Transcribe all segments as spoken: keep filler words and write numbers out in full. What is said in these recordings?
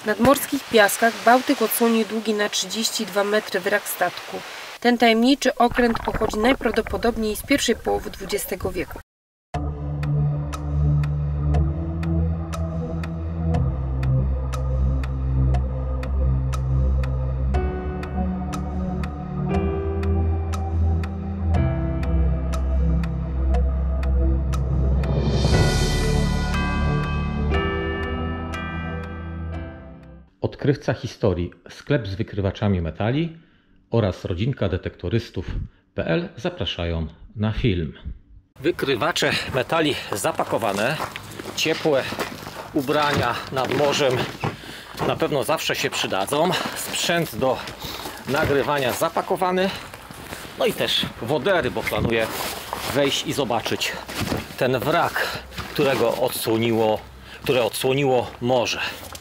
W nadmorskich piaskach Bałtyk odsłonił długi na trzydzieści dwa metry wrak statku. Ten tajemniczy okręt pochodzi najprawdopodobniej z pierwszej połowy dwudziestego wieku. Odkrywca historii, sklep z wykrywaczami metali oraz rodzinka detektorystów kropka p l zapraszają na film. Wykrywacze metali zapakowane, ciepłe ubrania nad morzem na pewno zawsze się przydadzą, sprzęt do nagrywania zapakowany, no i też wodery, bo planuję wejść i zobaczyć ten wrak, którego odsłoniło, które odsłoniło morze.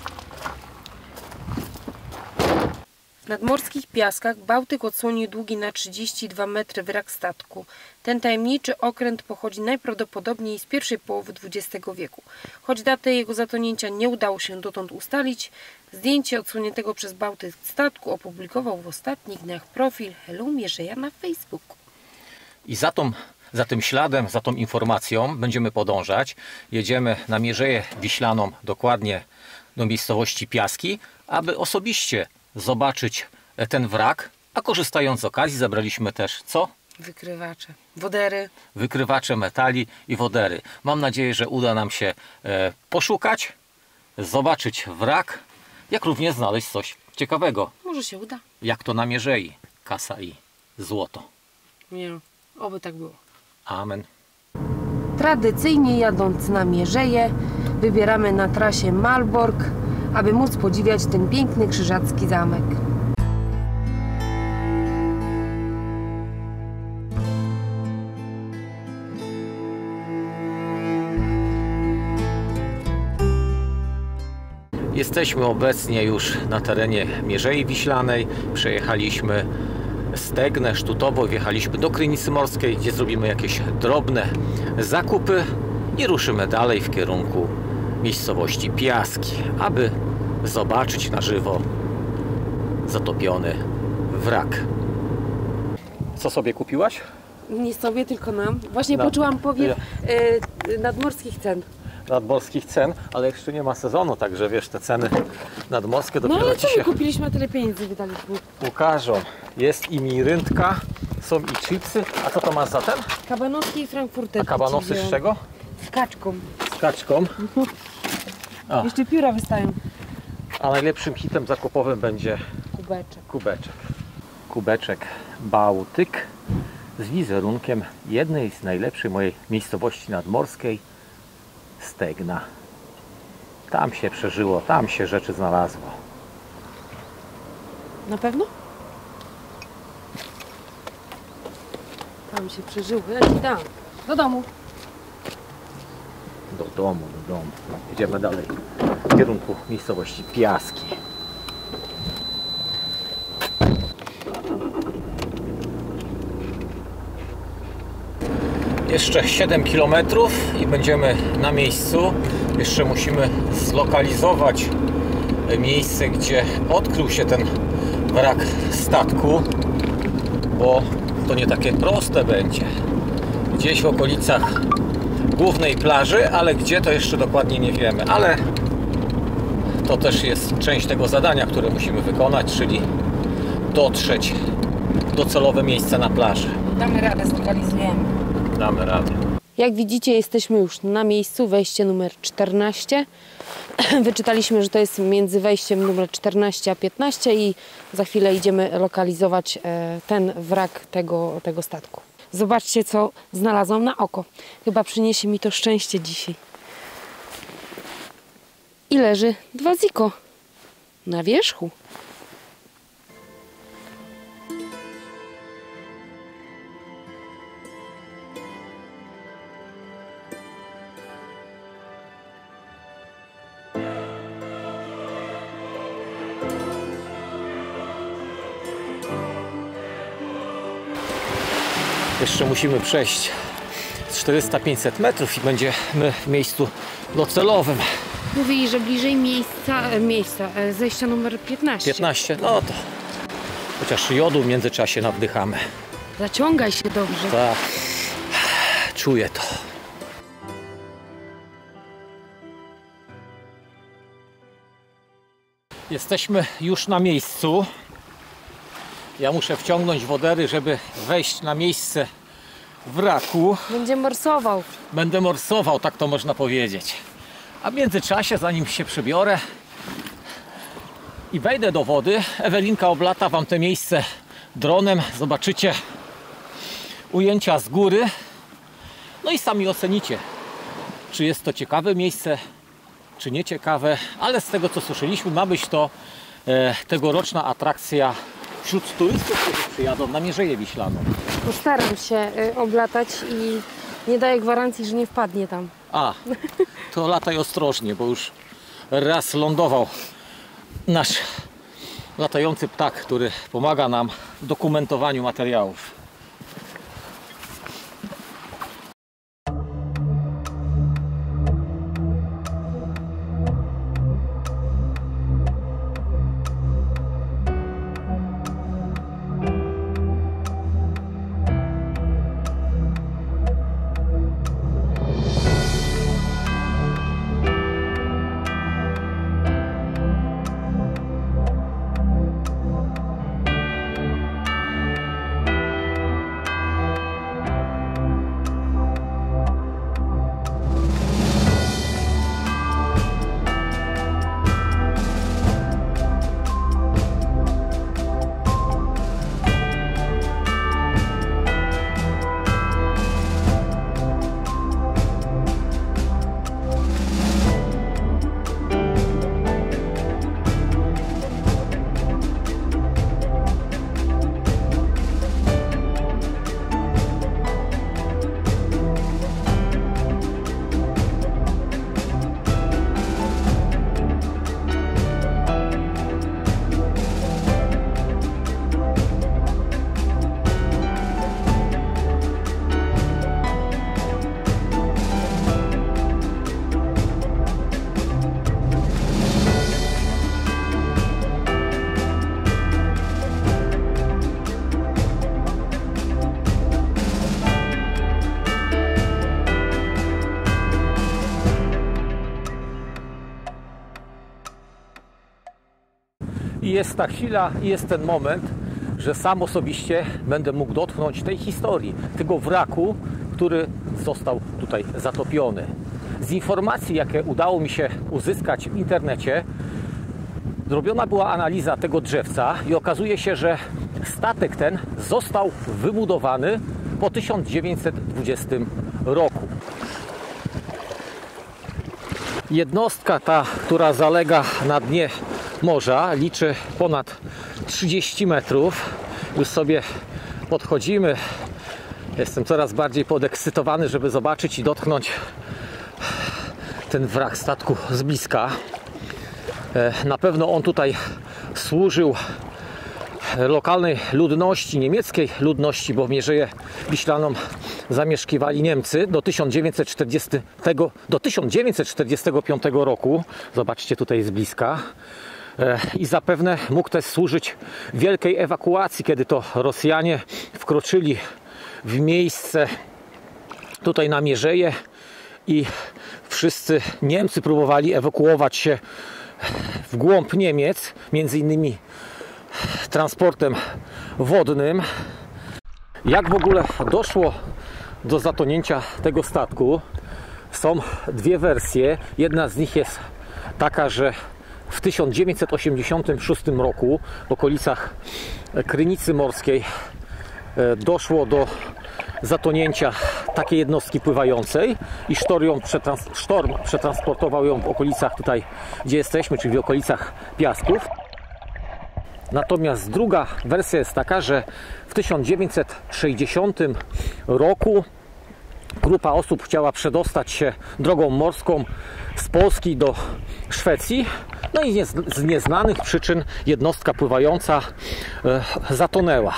W nadmorskich piaskach Bałtyk odsłonił długi na trzydzieści dwa metry wrak statku. Ten tajemniczy okręt pochodzi najprawdopodobniej z pierwszej połowy dwudziestego wieku. Choć datę jego zatonięcia nie udało się dotąd ustalić, zdjęcie odsłoniętego przez Bałtyk statku opublikował w ostatnich dniach profil Hello Mierzeja na Facebooku. I za, tą, za tym śladem, za tą informacją będziemy podążać. Jedziemy na Mierzeję Wiślaną, dokładnie do miejscowości Piaski, aby osobiście zobaczyć ten wrak, a korzystając z okazji zabraliśmy też co? Wykrywacze, wodery. Wykrywacze metali i wodery. Mam nadzieję, że uda nam się e, poszukać, zobaczyć wrak, jak również znaleźć coś ciekawego. Może się uda. Jak to na Mierzei. Kasa i złoto. Nie, oby tak było. Amen. Tradycyjnie jadąc na Mierzeję, wybieramy na trasie Malbork, aby móc podziwiać ten piękny krzyżacki zamek. Jesteśmy obecnie już na terenie Mierzei Wiślanej. Przejechaliśmy Stegnę, Sztutowo, wjechaliśmy do Krynicy Morskiej, gdzie zrobimy jakieś drobne zakupy i ruszymy dalej w kierunku miejscowości Piaski, aby zobaczyć na żywo zatopiony wrak. Co sobie kupiłaś? Nie sobie, tylko nam. Właśnie No. poczułam powiew y, nadmorskich cen. Nadmorskich cen, ale jeszcze nie ma sezonu, także wiesz, te ceny nadmorskie No dopiero ale ci co się my kupiliśmy, a tyle pieniędzy wydaliśmy? ukażą. Jest i miryntka, są i chipsy. A co to masz za ten? Kabanosy i frankfurter. A kabanosy z czego? Z kaczką. Z kaczką. A. Jeszcze pióra wystają. A najlepszym hitem zakupowym będzie Kubeczek. kubeczek. Kubeczek Bałtyk z wizerunkiem jednej z najlepszych mojej miejscowości nadmorskiej, Stegna. Tam się przeżyło, tam się rzeczy znalazło. Na pewno? Tam się przeżyło. Leci tam. Do domu. Do domu, do domu. Idziemy dalej w kierunku miejscowości Piaski. Jeszcze siedem kilometrów i będziemy na miejscu. Jeszcze musimy zlokalizować miejsce, gdzie odkrył się ten wrak statku, bo to nie takie proste będzie. Gdzieś w okolicach głównej plaży, ale gdzie to jeszcze dokładnie nie wiemy. Ale to też jest część tego zadania, które musimy wykonać, czyli dotrzeć w docelowe miejsce na plaży. Damy radę, zlokalizujemy. Damy radę. Jak widzicie, jesteśmy już na miejscu, wejście numer czternaście. Wyczytaliśmy, że to jest między wejściem numer czternaście a piętnaście i za chwilę idziemy lokalizować ten wrak tego, tego statku. Zobaczcie, co znalazłam na oko. Chyba przyniesie mi to szczęście dzisiaj. I leży dwa ziko na wierzchu. Jeszcze musimy przejść czterysta do pięciuset metrów i będziemy w miejscu docelowym. Mówili, że bliżej miejsca, e, miejsca e, zejścia numer piętnaście. piętnaście? No to chociaż jodu w międzyczasie nawdychamy. Zaciągaj się dobrze. Tak, czuję to. Jesteśmy już na miejscu. Ja muszę wciągnąć wodery, żeby wejść na miejsce wraku. Będzie morsował. Będę morsował, tak to można powiedzieć. A w międzyczasie, zanim się przebiorę i wejdę do wody, Ewelinka oblata wam to miejsce dronem. Zobaczycie ujęcia z góry. No i sami ocenicie, czy jest to ciekawe miejsce, czy nieciekawe. Ale z tego, co słyszeliśmy, ma być to e, tegoroczna atrakcja wśród turystów, którzy przyjadą na Mierzeję Wiślaną. Postaram się y, oblatać i nie daję gwarancji, że nie wpadnie tam. A, to lataj ostrożnie, bo już raz lądował nasz latający ptak, który pomaga nam w dokumentowaniu materiałów. I jest ta chwila, i jest ten moment, że sam osobiście będę mógł dotknąć tej historii, tego wraku, który został tutaj zatopiony. Z informacji, jakie udało mi się uzyskać w internecie, zrobiona była analiza tego drzewca i okazuje się, że statek ten został wybudowany po tysiąc dziewięćset dwudziestym roku. Jednostka ta, która zalega na dnie morza, liczy ponad trzydzieści metrów. Już sobie podchodzimy. Jestem coraz bardziej podekscytowany, żeby zobaczyć i dotknąć ten wrak statku z bliska. Na pewno on tutaj służył lokalnej ludności, niemieckiej ludności, bo w Mierzeję Wiślaną zamieszkiwali Niemcy do tysiąc dziewięćset czterdziestego, do tysiąc dziewięćset czterdziestego piątego roku. Zobaczcie tutaj z bliska. I zapewne mógł też służyć wielkiej ewakuacji, kiedy to Rosjanie wkroczyli w miejsce tutaj na Mierzeję i wszyscy Niemcy próbowali ewakuować się w głąb Niemiec, między innymi transportem wodnym. Jak w ogóle doszło do zatonięcia tego statku? Są dwie wersje. Jedna z nich jest taka, że w tysiąc dziewięćset osiemdziesiątym szóstym roku w okolicach Krynicy Morskiej doszło do zatonięcia takiej jednostki pływającej i sztorm, ją przetrans sztorm przetransportował ją w okolicach tutaj, gdzie jesteśmy, czyli w okolicach Piasków. Natomiast druga wersja jest taka, że w tysiąc dziewięćset sześćdziesiątym roku grupa osób chciała przedostać się drogą morską z Polski do Szwecji. No i z nieznanych przyczyn jednostka pływająca zatonęła.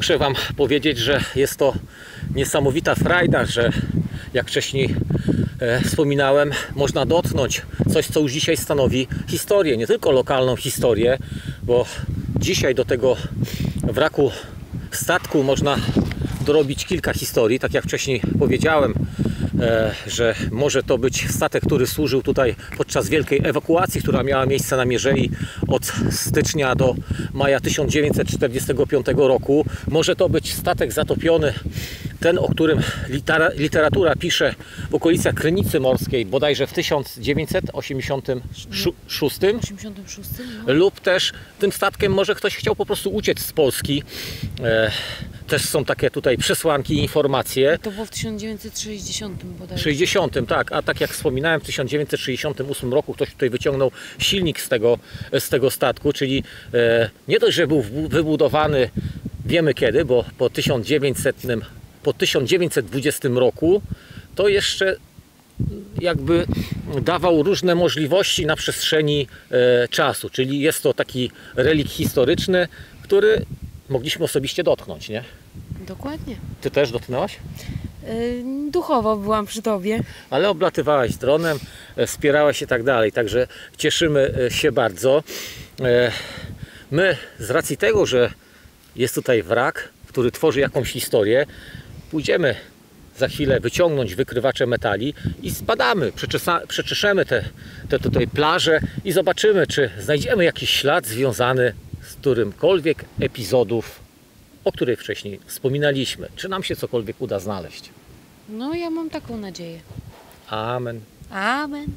muszę Wam powiedzieć, że jest to niesamowita frajda, że jak wcześniej e, wspominałem, można dotknąć coś, co już dzisiaj stanowi historię, nie tylko lokalną historię, bo dzisiaj do tego wraku statku można dorobić kilka historii, tak jak wcześniej powiedziałem, e, że może to być statek, który służył tutaj podczas wielkiej ewakuacji, która miała miejsce na Mierzei od stycznia do maja tysiąc dziewięćset czterdziestego piątego roku. Może to być statek zatopiony, ten, o którym litera, literatura pisze w okolicach Krynicy Morskiej, bodajże w tysiąc dziewięćset osiemdziesiątym szóstym, osiemdziesiątym szóstym no. Lub też tym statkiem może ktoś chciał po prostu uciec z Polski. E, też są takie tutaj przesłanki i informacje. To było w tysiąc dziewięćset sześćdziesiątym bodajże. sześćdziesiątym, tak, a tak jak wspominałem, w tysiąc dziewięćset sześćdziesiątym ósmym roku ktoś tutaj wyciągnął silnik z tego, z tego statku, czyli e, nie dość, że był wybudowany, wiemy kiedy, bo po tysiąc dziewięćsetnym, po tysiąc dziewięćset dwudziestym roku, to jeszcze jakby dawał różne możliwości na przestrzeni e, czasu, czyli jest to taki relikt historyczny, który mogliśmy osobiście dotknąć, nie? Dokładnie. Ty też dotknęłaś? Yy, duchowo byłam przy Tobie. Ale oblatywałaś dronem, e, wspierałaś i tak dalej, także cieszymy się bardzo. E, my z racji tego, że jest tutaj wrak, który tworzy jakąś historię, pójdziemy za chwilę wyciągnąć wykrywacze metali i zbadamy, przeczeszemy te, te tutaj plaże i zobaczymy, czy znajdziemy jakiś ślad związany z którymkolwiek epizodów, o których wcześniej wspominaliśmy. Czy nam się cokolwiek uda znaleźć? No ja mam taką nadzieję. Amen. Amen.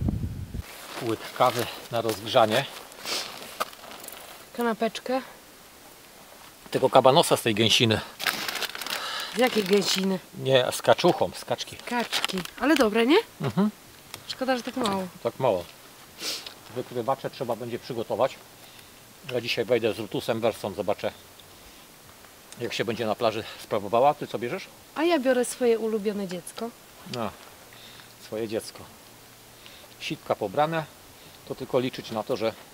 Łyk kawy na rozgrzanie. Kanapeczkę. Tego kabanosa z tej gęsiny. Z jakiej gęsiny? Nie, z kaczuchą, z kaczki. Kaczki. Ale dobre, nie? Mhm. Szkoda, że tak mało. Tak mało. Wykrywacze trzeba będzie przygotować. Ja dzisiaj wejdę z Rutusem Wersą, zobaczę, jak się będzie na plaży sprawowała. Ty co bierzesz? A ja biorę swoje ulubione dziecko. No, swoje dziecko. Sitka pobrane, to tylko liczyć na to, że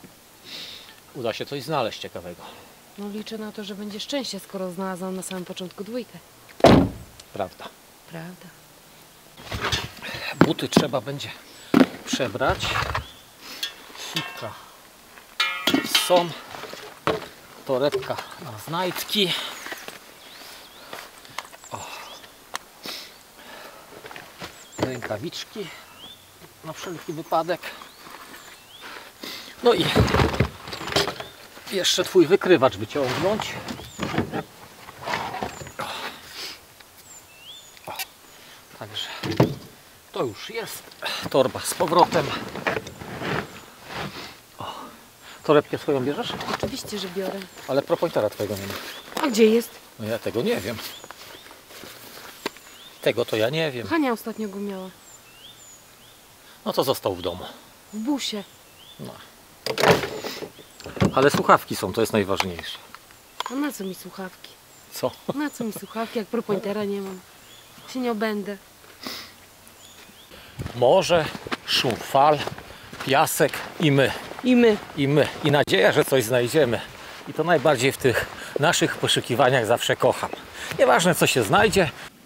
uda się coś znaleźć ciekawego. No liczę na to, że będzie szczęście, skoro znalazłam na samym początku dwójkę. Prawda. Prawda. Buty trzeba będzie przebrać. Sitka są. Torebka na znajdki. O. Rękawiczki na wszelki wypadek. No i jeszcze twój wykrywacz wyciągnąć. O. O. Także to już jest. Torba z powrotem. O. Torebkę swoją bierzesz? Oczywiście, że biorę. Ale propointera twojego nie ma. A gdzie jest? No ja tego nie wiem. Tego to ja nie wiem. Hania ostatnio go miała. No to został w domu. W busie. No. Ale słuchawki są, to jest najważniejsze. A na co mi słuchawki? Co? Na co mi słuchawki, jak propointera nie mam? Się nie obędę. Morze, szum fal, piasek i my. I my. I my. I nadzieja, że coś znajdziemy. I to najbardziej w tych naszych poszukiwaniach zawsze kocham. Nieważne co się znajdzie.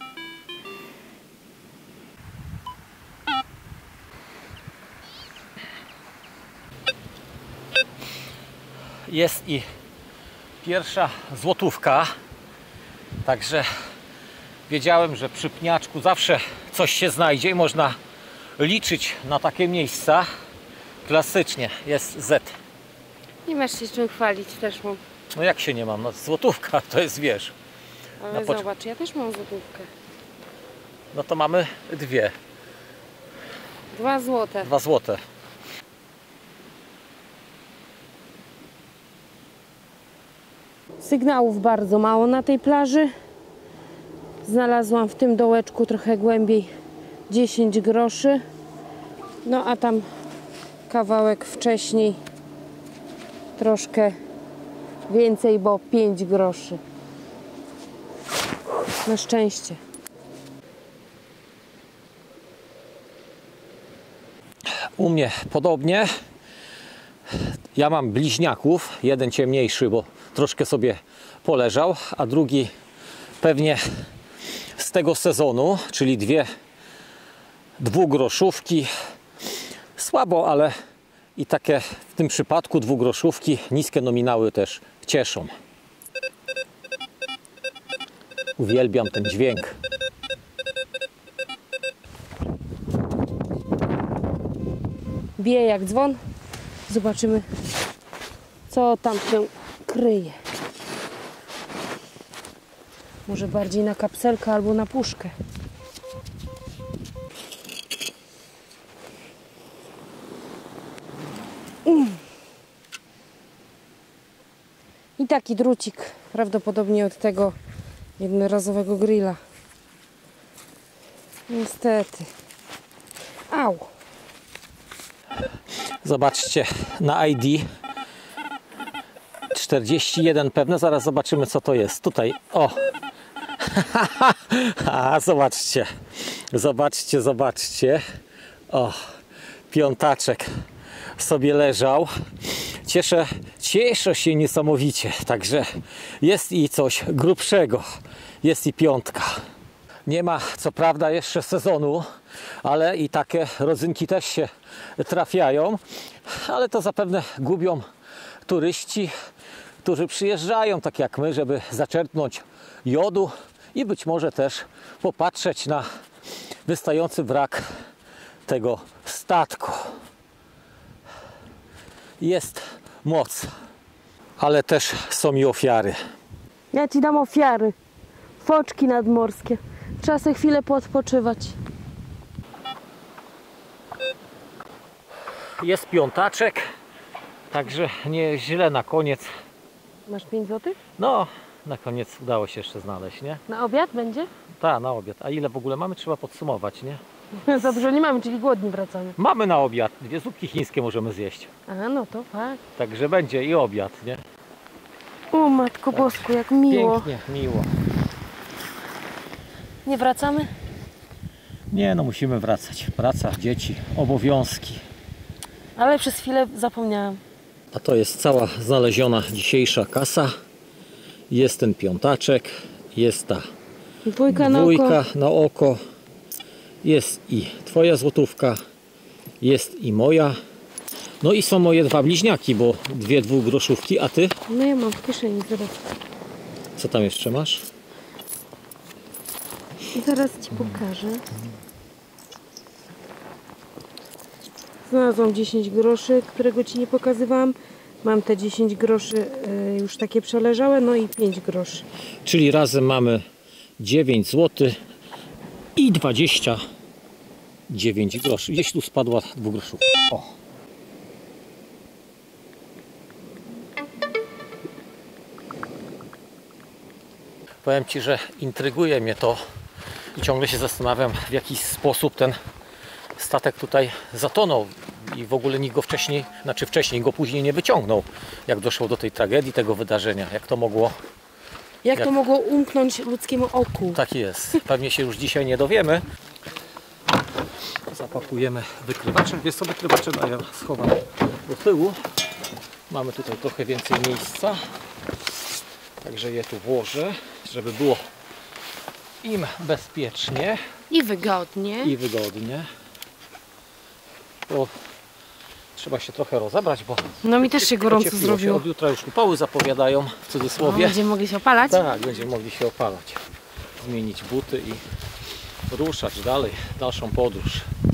Jest i pierwsza złotówka. Także wiedziałem, że przy pniaczku zawsze coś się znajdzie i można liczyć na takie miejsca. Klasycznie jest Z. Nie masz się czym chwalić, też mam. No jak się nie mam? No złotówka to jest, wiesz. Ale poc- zobacz, ja też mam złotówkę. No to mamy dwie. Dwa złote. Dwa złote. Sygnałów bardzo mało na tej plaży. Znalazłam w tym dołeczku trochę głębiej dziesięć groszy. No a tam kawałek wcześniej troszkę więcej, bo pięć groszy. Na szczęście. U mnie podobnie. Ja mam bliźniaków. Jeden ciemniejszy, bo troszkę sobie poleżał, a drugi pewnie z tego sezonu, czyli dwie dwugroszówki. Słabo, ale i takie w tym przypadku dwugroszówki, niskie nominały też cieszą. Uwielbiam ten dźwięk. Bije jak dzwon. Zobaczymy, co tam się kryje. Może bardziej na kapselkę albo na puszkę. Mm. I taki drucik, prawdopodobnie od tego jednorazowego grilla. Niestety. Au. Zobaczcie na I D czterdzieści jeden pewne. Zaraz zobaczymy, co to jest. Tutaj, o. A, zobaczcie. Zobaczcie, zobaczcie. O, piątaczek sobie leżał. Cieszę, cieszę się niesamowicie. Także jest i coś grubszego. Jest i piątka. Nie ma co prawda jeszcze sezonu, ale i takie rodzynki też się trafiają. Ale to zapewne gubią turyści, którzy przyjeżdżają, tak jak my, żeby zaczerpnąć jodu i być może też popatrzeć na wystający wrak tego statku. Jest moc, ale też są i ofiary. Ja ci dam ofiary. Foczki nadmorskie. Trzeba sobie chwilę poodpoczywać. Jest piątaczek, także nie źle na koniec. Masz pięć złotych? No, na koniec udało się jeszcze znaleźć, nie? Na obiad będzie? Tak, na obiad. A ile w ogóle mamy? Trzeba podsumować, nie? Za dużo nie mamy, czyli głodni wracamy. Mamy na obiad. Dwie zupki chińskie możemy zjeść. A no to fakt. Także będzie i obiad, nie? O Matko Bosko, jak miło. Pięknie, miło. Nie wracamy? Nie, no musimy wracać. Praca, dzieci, obowiązki. Ale przez chwilę zapomniałam. A to jest cała znaleziona dzisiejsza kasa. Jest ten piątaczek, jest ta Dwójka na dwójka oko. na oko. Jest i twoja złotówka, jest i moja. No i są moje dwa bliźniaki, bo dwie dwugroszówki, a ty? No ja mam w kieszeni, zobacz. Co tam jeszcze masz? Zaraz ci pokażę. Znalazłam dziesięć groszy, którego ci nie pokazywałam. Mam te dziesięć groszy y, już takie przeleżałe, no i pięć groszy. Czyli razem mamy dziewięć złotych i dwadzieścia dziewięć groszy. Gdzieś tu spadła dwugroszówka. O. Powiem ci, że intryguje mnie to i ciągle się zastanawiam, w jaki sposób ten statek tutaj zatonął i w ogóle nikt go wcześniej, znaczy wcześniej go później nie wyciągnął, jak doszło do tej tragedii, tego wydarzenia, jak to mogło. Jak, Jak- to mogło umknąć ludzkiemu oku? Tak jest. Pewnie się już dzisiaj nie dowiemy. Zapakujemy wykrywaczem. Wiesz co, wykrywaczem, a ja schowam do tyłu. Mamy tutaj trochę więcej miejsca. Także je tu włożę, żeby było im bezpiecznie I wygodnie. i wygodnie. Bo trzeba się trochę rozebrać, bo No mi też się gorąco ociepliło zrobiło. Się. Od jutra już upały zapowiadają, w O, cudzysłowie. będziemy mogli się opalać? Tak, będziemy mogli się opalać. Zmienić buty i ruszać dalej, w dalszą podróż.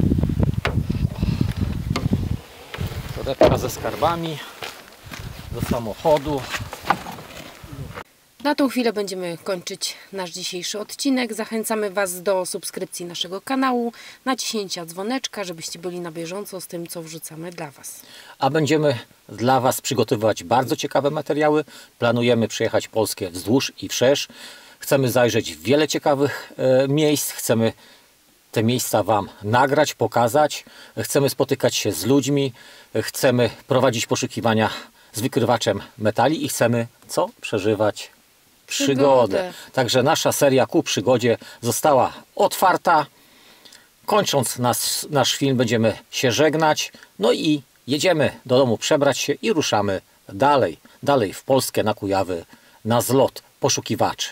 Torebka ze skarbami do samochodu. Na tą chwilę będziemy kończyć nasz dzisiejszy odcinek. Zachęcamy Was do subskrypcji naszego kanału, naciśnięcia dzwoneczka, żebyście byli na bieżąco z tym, co wrzucamy dla Was. A będziemy dla Was przygotowywać bardzo ciekawe materiały. Planujemy przejechać Polskę wzdłuż i wszerz. Chcemy zajrzeć w wiele ciekawych e, miejsc. Chcemy te miejsca Wam nagrać, pokazać. Chcemy spotykać się z ludźmi. Chcemy prowadzić poszukiwania z wykrywaczem metali i chcemy co? Przeżywać przygodę. Przygodę. Także nasza seria ku przygodzie została otwarta. Kończąc nas, nasz film, będziemy się żegnać. No i jedziemy do domu przebrać się i ruszamy dalej. Dalej w Polskę, na Kujawy, na zlot. poszukiwaczy.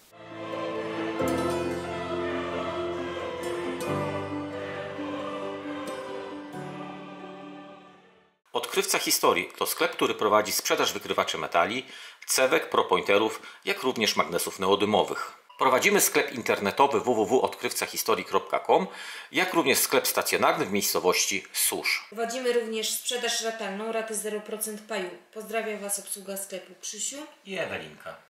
Odkrywca Historii to sklep, który prowadzi sprzedaż wykrywaczy metali, cewek, propointerów, jak również magnesów neodymowych. Prowadzimy sklep internetowy w w w kropka odkrywca historii kropka com, jak również sklep stacjonarny w miejscowości Susz. Prowadzimy również sprzedaż ratalną, raty zero procent paju. Pozdrawiam Was obsługa sklepu Krzysiu I Ewelinka.